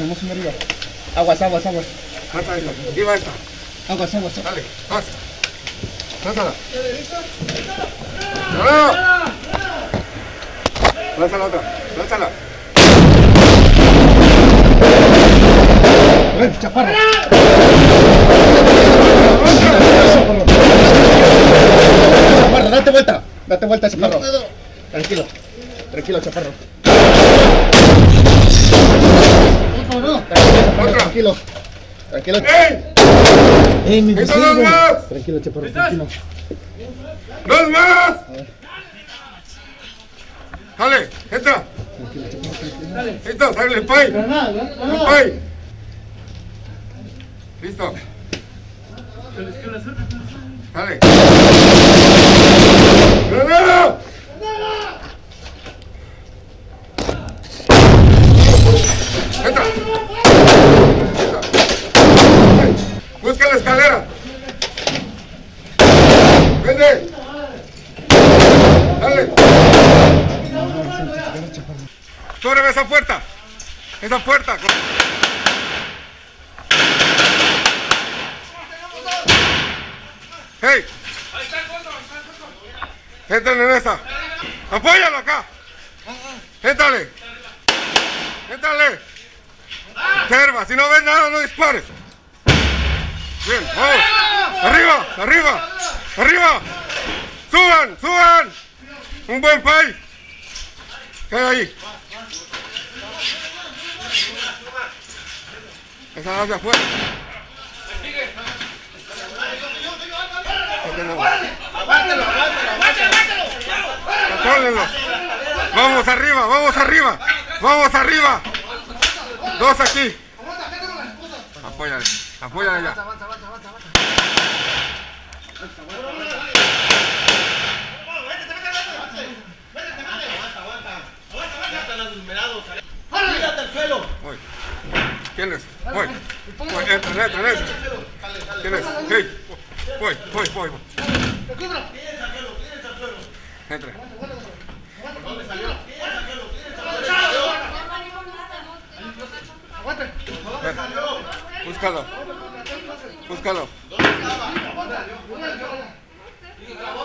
tenemos uno arriba. Aguas. Mata esta. Arriba esta. Aguas. Dale, pasa. Lánzala. ¡No! Lánzala otra. Lánzala. Ven, chaparro. Chaparro, date vuelta. Date vuelta, chaparro. Tranquilo, chaparro. Tranquilo. ¡Ey! Mi ¡Eso dos más! Tranquilo, chaparro, tranquilo. ¡Dos más! Dale, entra. Listo, sale el pay. El pay. Listo. Dale. ¡Granada! Entra. Busca la escalera. Vende. Dale. Sobre esa puerta. Esa puerta. Hey. Entren en esa. Apóyalo acá. Éntrale. Observa, si no ves nada, no dispares. Bien, vamos. Arriba. Suban. Un buen pay. ¿Qué hay ahí? Esa hacia afuera. Aguántalo. Contrólenlos. Vamos arriba. Dos aquí. Apóyale ya. Voy. ¿Quién es? Voy. Entra. ¿Quién es? Hey. Voy. Entra. Búscalo.